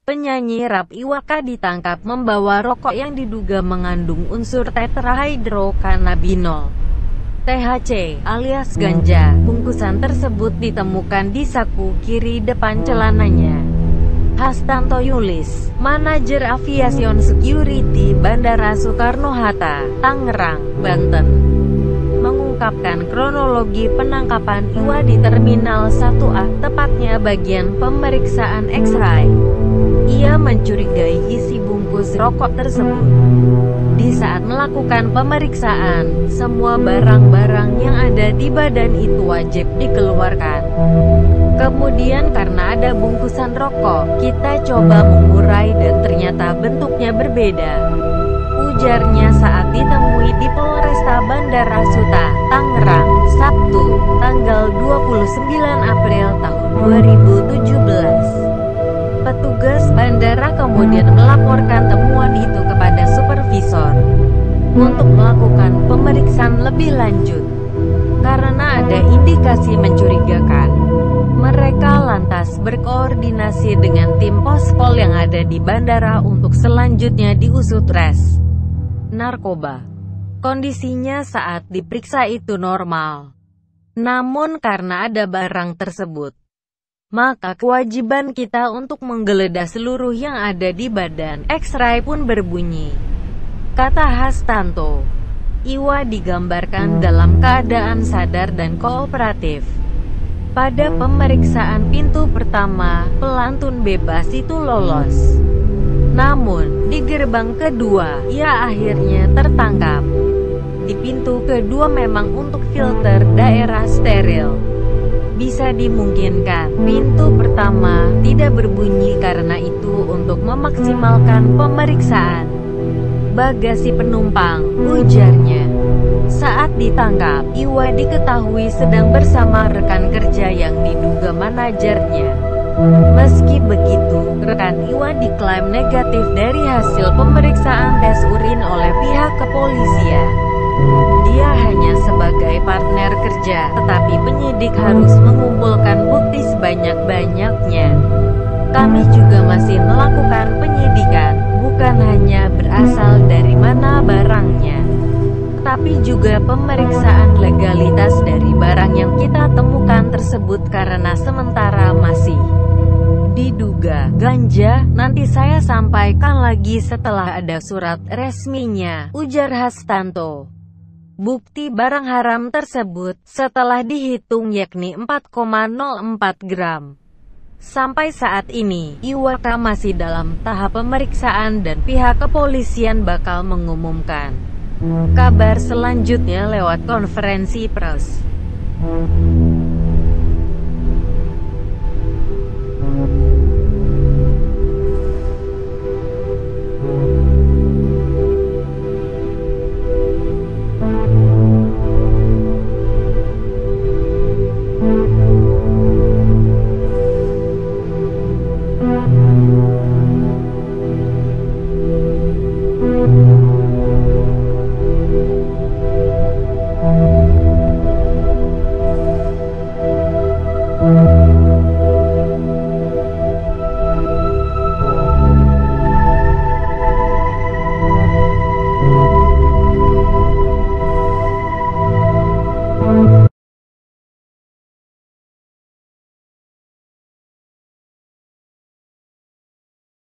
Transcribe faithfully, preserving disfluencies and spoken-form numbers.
penyanyi rap Iwaka ditangkap membawa rokok yang diduga mengandung unsur tetrahydrocannabinol (T H C) alias ganja. Bungkusan tersebut ditemukan di saku kiri depan celananya. Hastanto Yulis, manajer Aviation Security Bandara Soekarno-Hatta, Tangerang, Banten, mengungkapkan kronologi penangkapan Iwa di Terminal satu A, tepatnya bagian pemeriksaan X-ray. Ia mencurigai isi bungkus rokok tersebut. Di saat melakukan pemeriksaan, semua barang-barang yang ada di badan itu wajib dikeluarkan. Kemudian karena ada bungkusan rokok, kita coba mengurai dan ternyata bentuknya berbeda, ujarnya saat ditemui di Polresta Bandara Suta, Tangerang, Sabtu, tanggal dua puluh sembilan April tahun dua ribu tujuh belas. Petugas bandara kemudian melaporkan temuan itu kepada supervisor untuk melakukan pemeriksaan lebih lanjut. Karena ada indikasi mencurigakan, mereka lantas berkoordinasi dengan tim pospol yang ada di bandara untuk selanjutnya diusut res narkoba. Kondisinya saat diperiksa itu normal. Namun karena ada barang tersebut, maka kewajiban kita untuk menggeledah seluruh yang ada di badan X-ray pun berbunyi, kata Hastanto. Iwa digambarkan dalam keadaan sadar dan kooperatif. Pada pemeriksaan pintu pertama, pelantun bebas itu lolos. Namun, di gerbang kedua, ia akhirnya tertangkap. Di pintu kedua memang untuk filter daerah steril. Bisa dimungkinkan, pintu pertama tidak berbunyi karena itu untuk memaksimalkan pemeriksaan bagasi penumpang, ujarnya. Saat ditangkap, Iwa diketahui sedang bersama rekan kerja yang diduga manajernya. Meski begitu, rekan Iwa diklaim negatif dari hasil pemeriksaan tes urin oleh pihak kepolisian. Dia hanya sebagai partner kerja, tetapi penyidik harus mengumpulkan bukti sebanyak-banyaknya. Kami juga masih melakukan penyidikan, bukan hanya berasal dari mana barangnya, tapi juga pemeriksaan legalitas dari barang yang kita temukan tersebut karena sementara masih diduga ganja. Nanti saya sampaikan lagi setelah ada surat resminya, ujar Hastanto. Bukti barang haram tersebut, setelah dihitung yakni empat koma nol empat gram. Sampai saat ini, Iwaka masih dalam tahap pemeriksaan dan pihak kepolisian bakal mengumumkan kabar selanjutnya lewat konferensi pers.